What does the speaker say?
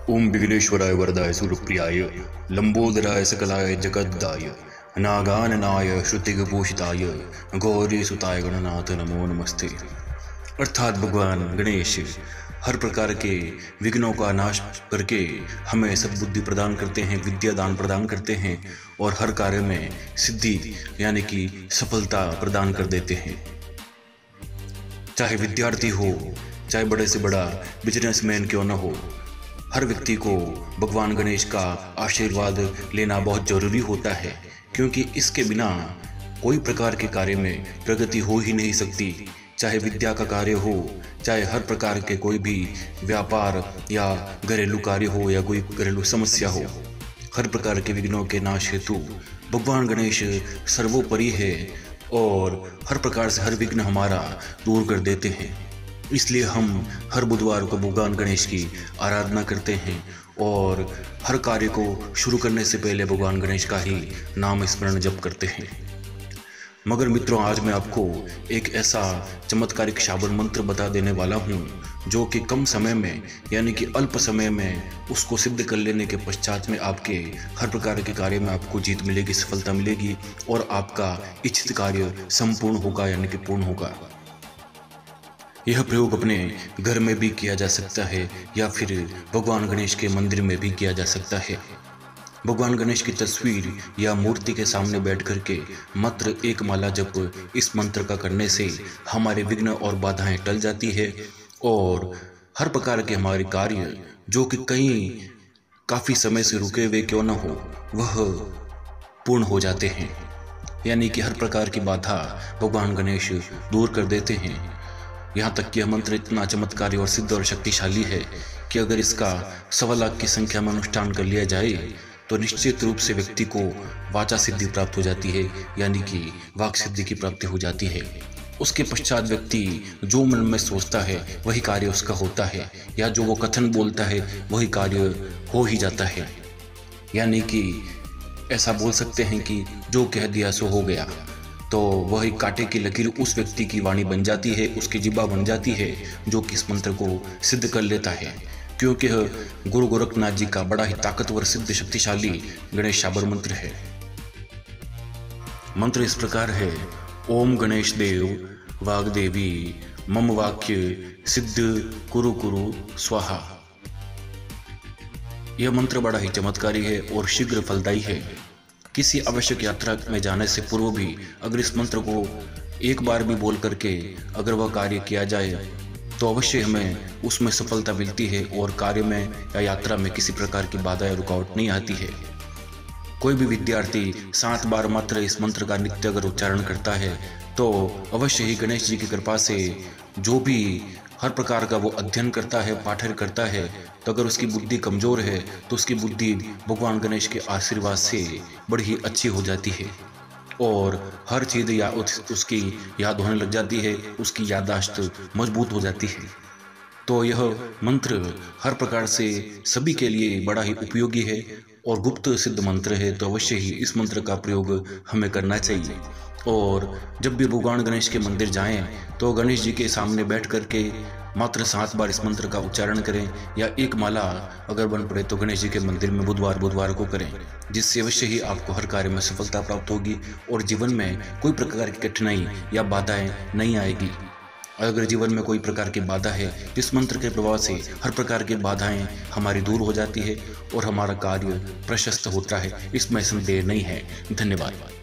ओम विघ्नेश्वराय वरदाय सुरप्रियाय लंबोदराय सकलाय जगद्दाय नागाननाय श्रुतिगभूषिताय गौरी सुताय गणनाथ नमो नमस्ते। अर्थात भगवान गणेश हर प्रकार के विघ्नों का नाश करके हमें सद्बुद्धि प्रदान करते हैं, विद्या दान प्रदान करते हैं और हर कार्य में सिद्धि यानी कि सफलता प्रदान कर देते हैं। चाहे विद्यार्थी हो, चाहे बड़े से बड़ा बिजनेसमैन क्यों न हो, हर व्यक्ति को भगवान गणेश का आशीर्वाद लेना बहुत जरूरी होता है, क्योंकि इसके बिना कोई प्रकार के कार्य में प्रगति हो ही नहीं सकती। चाहे विद्या का कार्य हो, चाहे हर प्रकार के कोई भी व्यापार या घरेलू कार्य हो या कोई घरेलू समस्या हो, हर प्रकार के विघ्नों के नाश हेतु भगवान गणेश सर्वोपरि है और हर प्रकार से हर विघ्न हमारा दूर कर देते हैं। इसलिए हम हर बुधवार को भगवान गणेश की आराधना करते हैं और हर कार्य को शुरू करने से पहले भगवान गणेश का ही नाम स्मरण जप करते हैं। मगर मित्रों, आज मैं आपको एक ऐसा चमत्कारिक शाबर मंत्र बता देने वाला हूँ जो कि कम समय में यानी कि अल्प समय में उसको सिद्ध कर लेने के पश्चात में आपके हर प्रकार के कार्य में आपको जीत मिलेगी, सफलता मिलेगी और आपका इच्छित कार्य संपूर्ण होगा यानी कि पूर्ण होगा। यह प्रयोग अपने घर में भी किया जा सकता है या फिर भगवान गणेश के मंदिर में भी किया जा सकता है। भगवान गणेश की तस्वीर या मूर्ति के सामने बैठ करके मात्र एक माला जप इस मंत्र का करने से हमारे विघ्न और बाधाएं टल जाती है और हर प्रकार के हमारे कार्य जो कि कहीं काफ़ी समय से रुके हुए क्यों न हो, वह पूर्ण हो जाते हैं। यानी कि हर प्रकार की बाधा भगवान गणेश दूर कर देते हैं। यहाँ तक कि यह मंत्र इतना चमत्कारी और सिद्ध और शक्तिशाली है कि अगर इसका 1.25 लाख की संख्या में अनुष्ठान कर लिया जाए तो निश्चित रूप से व्यक्ति को वाचा सिद्धि प्राप्त हो जाती है, यानी कि वाक सिद्धि की प्राप्ति हो जाती है। उसके पश्चात व्यक्ति जो मन में सोचता है वही कार्य उसका होता है, या जो वो कथन बोलता है वही कार्य हो ही जाता है। यानी कि ऐसा बोल सकते हैं कि जो कह दिया सो हो गया, तो वही कांटे की लकीर उस व्यक्ति की वाणी बन जाती है, उसकी जिब्बा बन जाती है जो कि इस मंत्र को सिद्ध कर लेता है। क्योंकि गुरु गोरखनाथ जी का बड़ा ही ताकतवर सिद्ध शक्तिशाली गणेश शाबर मंत्र है। मंत्र इस प्रकार है: ओम गणेश देव वाग्देवी मम वाक्य सिद्ध कुरु कुरु स्वाहा। यह मंत्र बड़ा ही चमत्कारी है और शीघ्र फलदायी है। किसी आवश्यक यात्रा में जाने से पूर्व भी अगर इस मंत्र को एक बार भी बोल करके अगर वह कार्य किया जाए तो अवश्य हमें उसमें सफलता मिलती है और कार्य में या यात्रा में किसी प्रकार की बाधा या रुकावट नहीं आती है। कोई भी विद्यार्थी 7 बार मात्र इस मंत्र का नित्य अगर उच्चारण करता है तो अवश्य ही गणेश जी की कृपा से जो भी हर प्रकार का वो अध्ययन करता है, पाठन करता है, तो अगर उसकी बुद्धि कमज़ोर है तो उसकी बुद्धि भगवान गणेश के आशीर्वाद से बड़ी ही अच्छी हो जाती है और हर चीज़ या उसकी याद होने लग जाती है, उसकी याददाश्त मजबूत हो जाती है। तो यह मंत्र हर प्रकार से सभी के लिए बड़ा ही उपयोगी है और गुप्त सिद्ध मंत्र है, तो अवश्य ही इस मंत्र का प्रयोग हमें करना चाहिए। और जब भी भगवान गणेश के मंदिर जाएं तो गणेश जी के सामने बैठ करके मात्र 7 बार इस मंत्र का उच्चारण करें, या एक माला अगर बन पड़े तो गणेश जी के मंदिर में बुधवार को करें, जिससे अवश्य ही आपको हर कार्य में सफलता प्राप्त होगी और जीवन में कोई प्रकार की कठिनाई या बाधाएं नहीं आएगी। अगर जीवन में कोई प्रकार की बाधा है, इस मंत्र के प्रभाव से हर प्रकार की बाधाएं हमारी दूर हो जाती है और हमारा कार्य प्रशस्त होता है, इसमें संदेह नहीं है। धन्यवाद।